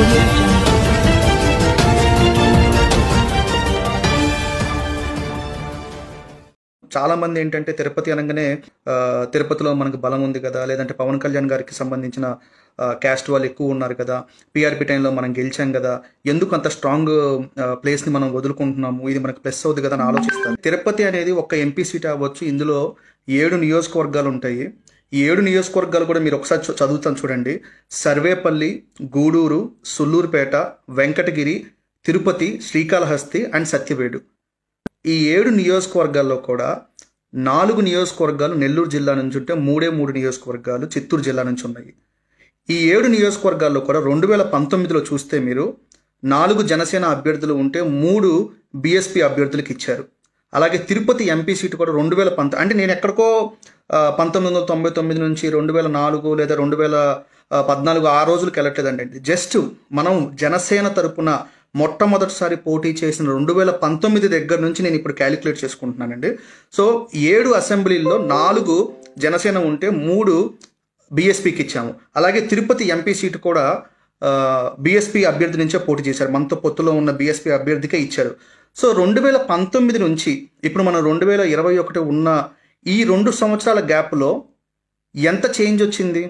audio jungle. చాలా మంది ఏంటంటే తిరుపతి అనగానే తిరుపతిలో మనకు బలం ఉంది కదా, లేదంటే పవన్ కళ్యాణ్ గారికి సంబంధించిన క్యాస్ట్ వాళ్ళు ఎక్కువ ఉన్నారు కదా, పీఆర్పీ టైంలో మనం గెలిచాం కదా, ఎందుకు అంత స్ట్రాంగ్ ప్లేస్ని మనం వదులుకుంటున్నాము, ఇది మనకు ప్లస్ అవుతుంది కదా అని ఆలోచిస్తాను. తిరుపతి అనేది ఒక ఎంపీ సీట్ అవ్వచ్చు. ఇందులో 7 నియోజకవర్గాలు ఉంటాయి. ఈ 7 నియోజకవర్గాలు కూడా మీరు ఒకసారి చదువుతాను చూడండి. సర్వేపల్లి, గూడూరు, సుల్లూరుపేట, వెంకటగిరి, తిరుపతి, శ్రీకాళహస్తి అండ్ సత్యవేడు. ఈ 7 నియోజకవర్గాల్లో కూడా 4 నియోజకవర్గాలు నెల్లూరు జిల్లా నుంచి ఉంటే 3 నియోజకవర్గాలు చిత్తూరు జిల్లా నుంచి ఉన్నాయి. ఈ 7 నియోజకవర్గాల్లో కూడా 2019లో చూస్తే మీరు 4 జనసేన అభ్యర్థులు ఉంటే 3 బీఎస్పీ అభ్యర్థులకు ఇచ్చారు. అలాగే తిరుపతి ఎంపీ సీటు కూడా 2019, అంటే నేను ఎక్కడికో 1999 నుంచి 2004 లేదా 2014 ఆ రోజులకు వెళ్ళట్లేదండి. జస్ట్ మనం జనసేన తరపున మొట్టమొదటిసారి పోటీ చేసిన 2019 దగ్గర నుంచి నేను ఇప్పుడు క్యాలిక్యులేట్ చేసుకుంటున్నానండి. సో 7 అసెంబ్లీల్లో 4 జనసేన ఉంటే 3 బీఎస్పీకి ఇచ్చాము. అలాగే తిరుపతి ఎంపీ సీటు కూడా బీఎస్పీ అభ్యర్థి నుంచే పోటీ చేశారు. మనతో పొత్తులో ఉన్న బీఎస్పీ అభ్యర్థికే ఇచ్చారు. సో 2019 నుంచి ఇప్పుడు మనం 2021 ఉన్న ఈ 2 సంవత్సరాల గ్యాప్లో ఎంత చేంజ్ వచ్చింది?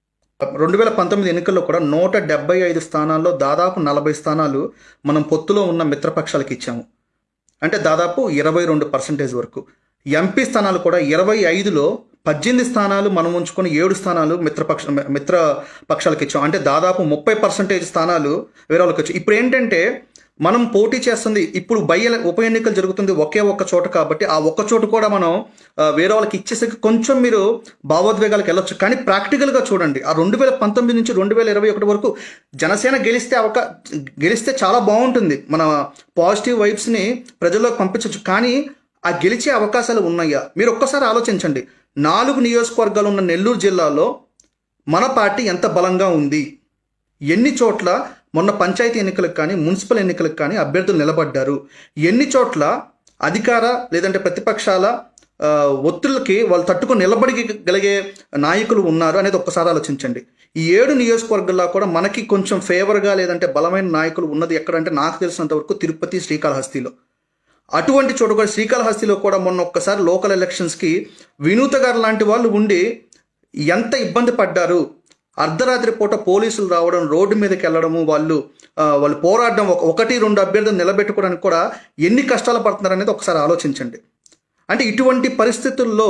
2019 ఎన్నికల్లో కూడా 175 స్థానాల్లో దాదాపు 40 స్థానాలు మనం పొత్తులో ఉన్న మిత్రపక్షాలకు ఇచ్చాము. అంటే దాదాపు 22% వరకు. ఎంపీ స్థానాలు కూడా 25లో 18 స్థానాలు మనం ఉంచుకొని 7 స్థానాలు మిత్రపక్షాలకు ఇచ్చాం. అంటే దాదాపు 30% స్థానాలు వేరే వాళ్ళకి వచ్చాయి. ఇప్పుడు ఏంటంటే మనం పోటీ చేస్తుంది, ఇప్పుడు ఉప ఎన్నికలు జరుగుతుంది ఒకే ఒక్క చోట కాబట్టి ఆ ఒక్క చోట కూడా మనం వేరే వాళ్ళకి ఇచ్చేసరికి కొంచెం మీరు భావోద్వేగాలకు వెళ్ళొచ్చు. కానీ ప్రాక్టికల్గా చూడండి, ఆ 2019 నుంచి 2021 వరకు జనసేన గెలిస్తే చాలా బాగుంటుంది, మన పాజిటివ్ వైబ్స్ని ప్రజల్లోకి పంపించవచ్చు. కానీ ఆ గెలిచే అవకాశాలు ఉన్నాయా? మీరు ఒక్కసారి ఆలోచించండి. 4 నియోజకవర్గాలు ఉన్న నెల్లూరు జిల్లాలో మన పార్టీ ఎంత బలంగా ఉంది? ఎన్ని చోట్ల మొన్న పంచాయతీ ఎన్నికలకు కానీ మున్సిపల్ ఎన్నికలకు కానీ అభ్యర్థులు నిలబడ్డారు? ఎన్ని చోట్ల అధికార లేదంటే ప్రతిపక్షాల ఒత్తిళ్ళకి వాళ్ళు తట్టుకొని నిలబడగలిగే నాయకులు ఉన్నారు అనేది ఒక్కసారి ఆలోచించండి. ఈ 7 నియోజకవర్గాల్లో కూడా మనకి కొంచెం ఫేవర్గా లేదంటే బలమైన నాయకులు ఉన్నది ఎక్కడంటే నాకు తెలిసినంత వరకు తిరుపతి, శ్రీకాళహస్తిలో. అటువంటి చోట కూడా శ్రీకాళహస్తిలో కూడా మొన్న ఒక్కసారి లోకల్ ఎలక్షన్స్కి వినూత గారు లాంటి వాళ్ళు ఉండి ఎంత ఇబ్బంది పడ్డారు. అర్ధరాత్రి పూట పోలీసులు రావడం, రోడ్డు మీదకి వెళ్ళడము, వాళ్ళు పోరాడడం, 1-2 అభ్యర్థులు నిలబెట్టుకోవడానికి కూడా ఎన్ని కష్టాలు పడుతున్నారు అనేది ఒకసారి ఆలోచించండి. అంటే ఇటువంటి పరిస్థితుల్లో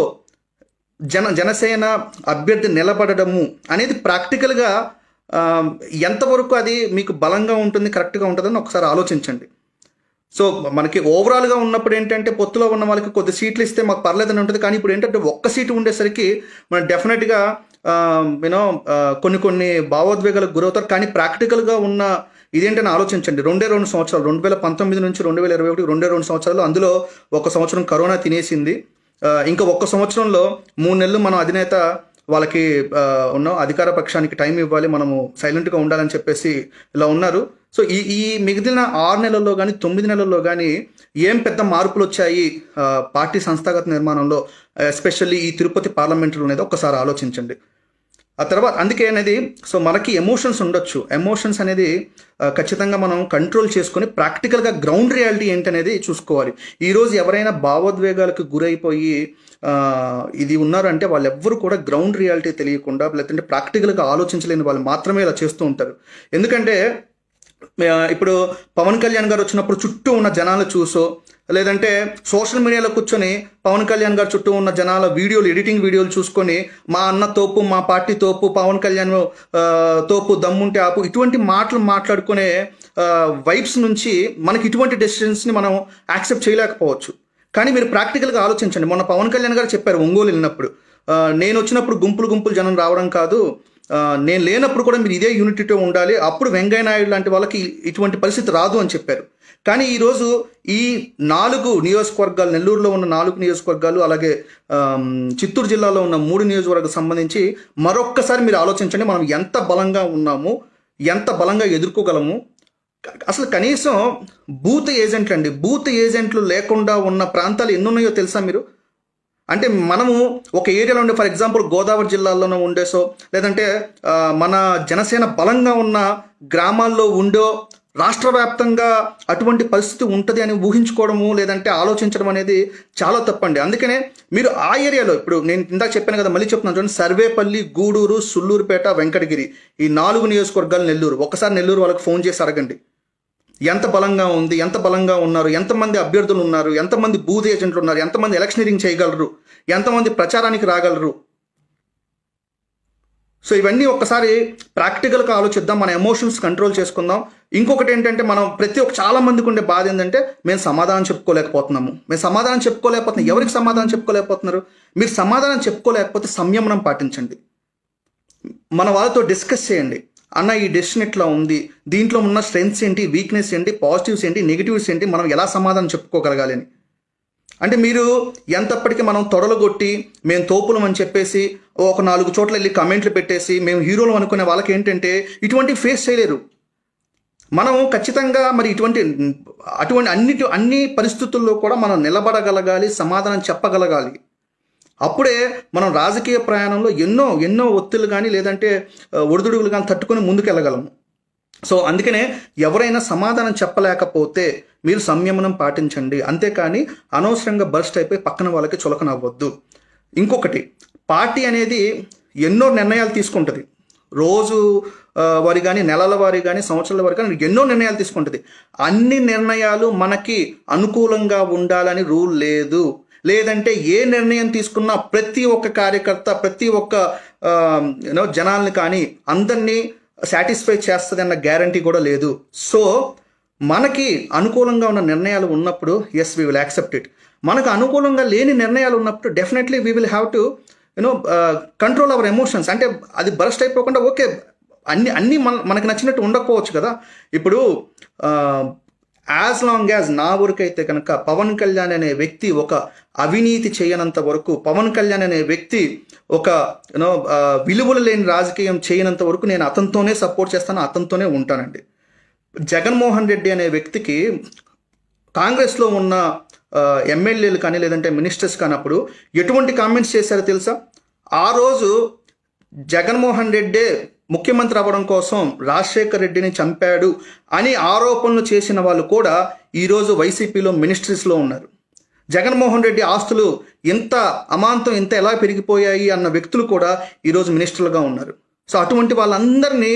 జనసేన అభ్యర్థి నిలబడము అనేది ప్రాక్టికల్గా ఎంతవరకు అది మీకు బలంగా ఉంటుంది, కరెక్ట్గా ఉంటుందని ఒకసారి ఆలోచించండి. సో మనకి ఓవరాల్గా ఉన్నప్పుడు ఏంటంటే పొత్తులో ఉన్న వాళ్ళకి కొద్ది సీట్లు ఇస్తే మాకు పర్లేదని ఉంటుంది. కానీ ఇప్పుడు ఏంటంటే ఒక్క సీటు ఉండేసరికి మనం డెఫినెట్గా కొన్ని భావోద్వేగాలకు గురవుతారు. కానీ ప్రాక్టికల్గా ఉన్న ఇదేంటని ఆలోచించండి. 2 సంవత్సరాలు 2019 నుంచి 2021 2 సంవత్సరాలు, అందులో 1 సంవత్సరం కరోనా తినేసింది. ఇంకా 1 సంవత్సరంలో 3 నెలలు మనం అధినేత వాళ్ళకి ఉన్న అధికార పక్షానికి టైం ఇవ్వాలి, మనము సైలెంట్గా ఉండాలని చెప్పేసి ఇలా ఉన్నారు. సో ఈ మిగిలిన 6 నెలల్లో కానీ 9 నెలల్లో కానీ ఏం పెద్ద మార్పులు వచ్చాయి పార్టీ సంస్థాగత నిర్మాణంలో, ఎస్పెషల్లీ ఈ తిరుపతి పార్లమెంట్లో అనేది ఒకసారి ఆలోచించండి. ఆ తర్వాత అందుకే అనేది సో మనకి ఎమోషన్స్ ఉండొచ్చు. ఎమోషన్స్ అనేది ఖచ్చితంగా మనం కంట్రోల్ చేసుకొని ప్రాక్టికల్గా గ్రౌండ్ రియాలిటీ ఏంటనేది చూసుకోవాలి. ఈరోజు ఎవరైనా భావోద్వేగాలకు గురైపోయి ఇది ఉన్నారంటే వాళ్ళు ఎవ్వరు కూడా గ్రౌండ్ రియాలిటీ తెలియకుండా లేదంటే ప్రాక్టికల్గా ఆలోచించలేని వాళ్ళు మాత్రమే ఇలా చేస్తూ ఉంటారు. ఎందుకంటే ఇప్పుడు పవన్ కళ్యాణ్ గారు వచ్చినప్పుడు చుట్టూ ఉన్న జనాలు చూసో లేదంటే సోషల్ మీడియాలో కూర్చొని పవన్ కళ్యాణ్ గారు చుట్టూ ఉన్న జనాల ఎడిటింగ్ వీడియోలు చూసుకొని మా అన్న తోపు, మా పార్టీ తోపు, పవన్ కళ్యాణ్ తోపు, దమ్ముంటే ఆపు, ఇటువంటి మాటలు మాట్లాడుకునే వైబ్స్ నుంచి మనకి ఇటువంటి డెసిషన్స్ని మనం యాక్సెప్ట్ చేయలేకపోవచ్చు. కానీ మీరు ప్రాక్టికల్గా ఆలోచించండి. మొన్న పవన్ కళ్యాణ్ గారు చెప్పారు ఒంగోలు వెళ్ళినప్పుడు, నేను వచ్చినప్పుడు గుంపులు జనం రావడం కాదు, నేను లేనప్పుడు కూడా మీరు ఇదే యూనిటీతో ఉండాలి, అప్పుడు వెంకయ్య నాయుడు లాంటి వాళ్ళకి ఇటువంటి పరిస్థితి రాదు అని చెప్పారు. కానీ ఈరోజు ఈ 4 నియోజకవర్గాలు, నెల్లూరులో ఉన్న 4 నియోజకవర్గాలు, అలాగే చిత్తూరు జిల్లాలో ఉన్న 3 నియోజకవర్గాలకు సంబంధించి మరొక్కసారి మీరు ఆలోచించండి. మనం ఎంత బలంగా ఉన్నాము, ఎంత బలంగా ఎదుర్కోగలము. అసలు కనీసం బూత్ ఏజెంట్లు లేకుండా ఉన్న ప్రాంతాలు ఎన్నున్నాయో తెలుసా మీరు? అంటే మనము ఒక ఏరియాలో ఉండే, ఫర్ ఎగ్జాంపుల్ గోదావరి జిల్లాలోనో ఉండేసో, లేదంటే మన జనసేన బలంగా ఉన్న గ్రామాల్లో ఉండో రాష్ట్ర వ్యాప్తంగా అటువంటి పరిస్థితి ఉంటుంది అని ఊహించుకోవడము లేదంటే ఆలోచించడం అనేది చాలా తప్పండి. అందుకనే మీరు ఆ ఏరియాలో, ఇప్పుడు నేను ఇందాక చెప్పాను కదా, మళ్ళీ చెప్తున్నాను చూడండి, సర్వేపల్లి, గూడూరు, సుల్లూరుపేట, వెంకటగిరి, ఈ 4 నియోజకవర్గాలు, నెల్లూరు. ఒకసారి నెల్లూరు వాళ్ళకి ఫోన్ చేసి అడగండి ఎంత బలంగా ఉంది, ఎంత బలంగా ఉన్నారు, ఎంతమంది అభ్యర్థులు ఉన్నారు, ఎంతమంది బూత్ ఏజెంట్లు ఉన్నారు, ఎంతమంది ఎలక్షనీరింగ్ చేయగలరు, ఎంతమంది ప్రచారానికి రాగలరు. సో ఇవన్నీ ఒక్కసారి ప్రాక్టికల్గా ఆలోచిద్దాం, మన ఎమోషన్స్ కంట్రోల్ చేసుకుందాం. ఇంకొకటి ఏంటంటే, మనం చాలా మందికి ఉండే బాధ ఏంటంటే, మేము సమాధానం చెప్పుకోలేకపోతున్నాము. ఎవరికి సమాధానం చెప్పుకోలేకపోతున్నారు? మీరు సమాధానం చెప్పుకోలేకపోతే సంయమనం పాటించండి. మన వాళ్ళతో డిస్కస్ చేయండి. అన్న, ఈ డెసిషన్ ఇట్లా ఉంది, దీంట్లో ఉన్న స్ట్రెంగ్స్ ఏంటి, వీక్నెస్ ఏంటి, పాజిటివ్స్ ఏంటి, నెగిటివ్స్ ఏంటి, మనం ఎలా సమాధానం చెప్పుకోగలగాలి అని. అంటే మీరు ఎంతప్పటికీ మనం తొడలుగొట్టి మేము తోపులం అని చెప్పేసి ఒక 4 చోట్ల వెళ్ళి కమెంట్లు పెట్టేసి మేము హీరోలు అనుకునే వాళ్ళకి ఏంటంటే ఇటువంటి ఫేస్ చేయలేరు. మనం ఖచ్చితంగా మరి అటువంటి అన్ని పరిస్థితుల్లో కూడా మనం నిలబడగలగాలి, సమాధానం చెప్పగలగాలి. అప్పుడే మనం రాజకీయ ప్రయాణంలో ఎన్నో ఒత్తిళ్ళు కానీ లేదంటే ఒడిదుడుగులు కానీ తట్టుకొని ముందుకెళ్ళగలము. సో అందుకనే ఎవరైనా సమాధానం చెప్పలేకపోతే మీరు సంయమనం పాటించండి, అంతేకాని అనవసరంగా బర్స్ట్ అయిపోయి పక్కన వాళ్ళకి చులకనవ్వద్దు. ఇంకొకటి, పార్టీ అనేది ఎన్నో నిర్ణయాలు తీసుకుంటుంది. రోజు వారి కానీ, నెలల వారి కానీ, సంవత్సరాల వారి కానీ ఎన్నో నిర్ణయాలు తీసుకుంటుంది. అన్ని నిర్ణయాలు మనకి అనుకూలంగా ఉండాలని రూల్ లేదు. లేదంటే ఏ నిర్ణయం తీసుకున్నా ప్రతి ఒక్క కార్యకర్త, ప్రతి ఒక్క జనాల్ని కానీ అందరినీ సాటిస్ఫై చేస్తుంది అన్న గ్యారంటీ కూడా లేదు. సో మనకి అనుకూలంగా ఉన్న నిర్ణయాలు ఉన్నప్పుడు yes we will accept it. మనకు అనుకూలంగా లేని నిర్ణయాలు ఉన్నప్పుడు definitely we will have to control our emotions. అంటే అది బరస్ట్ అయిపోకుండా ఓకే, అన్నీ మనకు నచ్చినట్టు ఉండకపోవచ్చు కదా. ఇప్పుడు యాజ్ లాంగ్ యాజ్ నా వరకు అయితే కనుక పవన్ కళ్యాణ్ అనే వ్యక్తి ఒక అవినీతి చేయనంత వరకు, పవన్ కళ్యాణ్ అనే వ్యక్తి ఒక విలువలు లేని రాజకీయం చేయనంత వరకు నేను అతనితోనే సపోర్ట్ చేస్తాను, అతనితోనే ఉంటానండి. జగన్మోహన్ రెడ్డి అనే వ్యక్తికి కాంగ్రెస్లో ఉన్న ఎమ్మెల్యేలు కానీ లేదంటే మినిస్టర్స్ కానప్పుడు ఎటువంటి కామెంట్స్ చేశారో తెలుసా? ఆ రోజు జగన్మోహన్ రెడ్డే ముఖ్యమంత్రి అవ్వడం కోసం రాజశేఖర్ రెడ్డిని చంపాడు అని ఆరోపణలు చేసిన వాళ్ళు కూడా ఈరోజు వైసీపీలో మినిస్ట్రీస్లో ఉన్నారు. జగన్మోహన్ రెడ్డి ఆస్తులు ఇంత అమాంతం ఇంత ఎలా పెరిగిపోయాయి అన్న వ్యక్తులు కూడా ఈరోజు మినిస్టర్లుగా ఉన్నారు. సో అటువంటి వాళ్ళందరినీ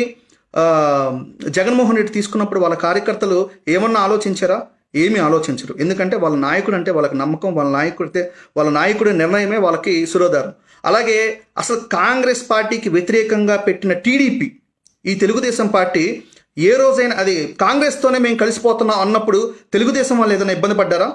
జగన్మోహన్ రెడ్డి తీసుకున్నప్పుడు వాళ్ళ కార్యకర్తలు ఏమన్నా ఆలోచించారా? ఏమీ ఆలోచించరు. ఎందుకంటే వాళ్ళ నాయకుడు అంటే వాళ్ళకి నమ్మకం, వాళ్ళ నాయకుడి నిర్ణయమే వాళ్ళకి శిరోధారం. అలాగే అసలు కాంగ్రెస్ పార్టీకి వ్యతిరేకంగా పెట్టిన టీడీపీ, ఈ తెలుగుదేశం పార్టీ ఏ రోజైనా అది కాంగ్రెస్తోనే మేము కలిసిపోతున్నాం అన్నప్పుడు తెలుగుదేశం వాళ్ళు ఏదైనా ఇబ్బంది పడ్డారా?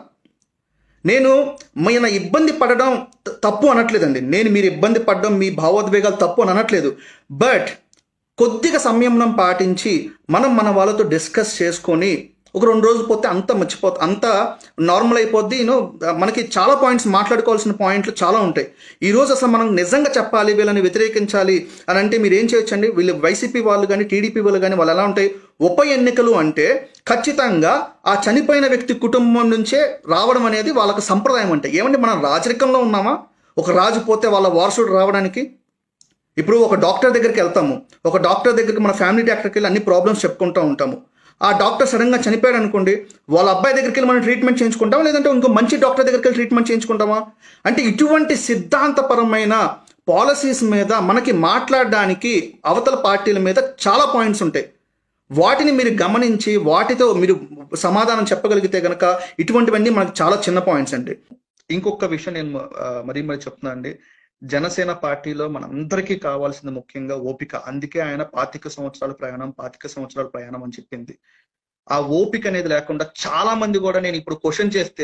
నేను మన ఇబ్బంది పడడం తప్పు అనట్లేదండి. మీరు ఇబ్బంది పడడం, మీ భావోద్వేగాలు తప్పు అని అనట్లేదు. బట్ కొద్దిగా సంయమనం పాటించి మన వాళ్ళతో డిస్కస్ చేసుకొని ఒక 2 రోజులు పోతే అంత నార్మల్ అయిపోద్ది. మనకి చాలా పాయింట్స్, మాట్లాడుకోవాల్సిన పాయింట్లు చాలా ఉంటాయి. ఈరోజు అసలు మనం నిజంగా చెప్పాలి, వీళ్ళని వ్యతిరేకించాలి అని అంటే మీరు ఏం చేయొచ్చండి? వీళ్ళు వైసీపీ వాళ్ళు కానీ టీడీపీ వాళ్ళు కానీ వాళ్ళు ఎలా ఉంటాయి? ఉప ఎన్నికలు అంటే ఖచ్చితంగా ఆ చనిపోయిన వ్యక్తి కుటుంబం నుంచే రావడం అనేది వాళ్ళకి సంప్రదాయం. అంటే ఏమంటే మనం రాజరికంలో ఉన్నామా? ఒక రాజు పోతే వాళ్ళ వారసుడు రావడానికి? ఇప్పుడు ఒక డాక్టర్ దగ్గరికి వెళ్తాము, ఒక డాక్టర్ దగ్గరికి మన ఫ్యామిలీ డాక్టర్కి వెళ్ళి అన్ని ప్రాబ్లమ్స్ చెప్పుకుంటూ ఉంటాము. ఆ డాక్టర్ సడన్గా చనిపోయాడు అనుకోండి, వాళ్ళ అబ్బాయి దగ్గరికి వెళ్ళి మనం ట్రీట్మెంట్ చేయించుకుంటామా, లేదంటే ఇంకో మంచి డాక్టర్ దగ్గరికి వెళ్ళి ట్రీట్మెంట్ చేయించుకుంటామా? అంటే ఇటువంటి సిద్ధాంతపరమైన పాలసీస్ మీద మనకి మాట్లాడడానికి అవతల పార్టీల మీద చాలా పాయింట్స్ ఉంటాయి. వాటిని మీరు గమనించి వాటితో మీరు సమాధానం చెప్పగలిగితే కనుక ఇటువంటివన్నీ మనకు చాలా చిన్న పాయింట్స్ అండి. ఇంకొక విషయం నేను మరీ చెప్తున్నా అండి, జనసేన పార్టీలో మనందరికీ కావాల్సింది ముఖ్యంగా ఓపిక. అందుకే ఆయన 25 సంవత్సరాల ప్రయాణం అని చెప్పింది. ఆ ఓపిక అనేది లేకుండా చాలా మంది కూడా, నేను ఇప్పుడు క్వశ్చన్ చేస్తే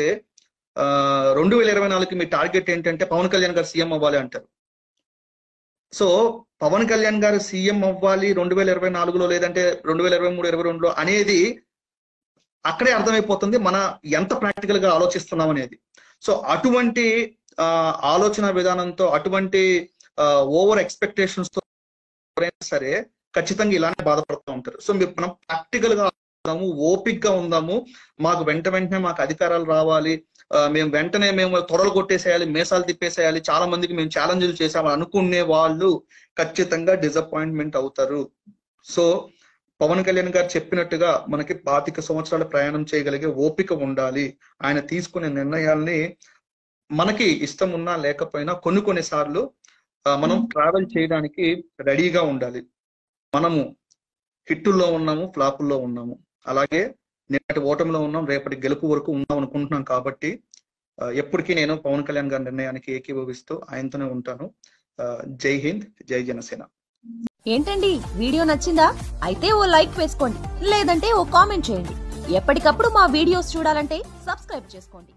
2024కి మీ టార్గెట్ ఏంటంటే పవన్ కళ్యాణ్ గారు సీఎం అవ్వాలి అంటారు. సో పవన్ కళ్యాణ్ గారు సీఎం అవ్వాలి 2024లో లేదంటే 2023, 2022లో అనేది అక్కడే అర్థమైపోతుంది మన ఎంత ప్రాక్టికల్ గా ఆలోచిస్తున్నాం అనేది. సో అటువంటి ఆలోచన విధానంతో, అటువంటి ఓవర్ ఎక్స్పెక్టేషన్స్ తో సరే ఖచ్చితంగా ఇలానే బాధపడుతూ ఉంటారు. సో మనం ప్రాక్టికల్ గా ఉందాము, ఓపిక్ గా ఉందాము. మాకు వెంటనే మాకు అధికారాలు రావాలి, మేము వెంటనే మేము తొడలు కొట్టేసేయాలి, మేసాలు తిప్పేసేయాలి, చాలా మందికి మేము ఛాలెంజ్లు చేసాము అనుకునే వాళ్ళు ఖచ్చితంగా డిసప్పాయింట్మెంట్ అవుతారు. సో పవన్ కళ్యాణ్ గారు చెప్పినట్టుగా మనకి 25 సంవత్సరాల ప్రయాణం చేయగలిగే ఓపిక ఉండాలి. ఆయన తీసుకునే నిర్ణయాల్ని మనకి ఇష్టం ఉన్నా లేకపోయినా కొన్ని సార్లు మనం ట్రావెల్ చేయడానికి రెడీగా ఉండాలి. మనము హిట్టుల్లో ఉన్నాము, ఫ్లాపుల్లో ఉన్నాము, అలాగే నేటి ఓటమిలో ఉన్నాం, రేపటి గెలుపు వరకు ఉన్నాం అనుకుంటున్నాం. కాబట్టి ఎప్పటికీ నేను పవన్ కళ్యాణ్ గారి నిర్ణయానికి ఏకీభవిస్తూ ఆయనతోనే ఉంటాను. జై హింద్, జై జనసేన. ఏంటండి వీడియో నచ్చిందా? అయితే ఓ లైక్ వేసుకోండి, లేదంటే ఓ కామెంట్ చేయండి. ఎప్పటికప్పుడు మా వీడియోస్ చూడాలంటే సబ్స్క్రైబ్ చేసుకోండి.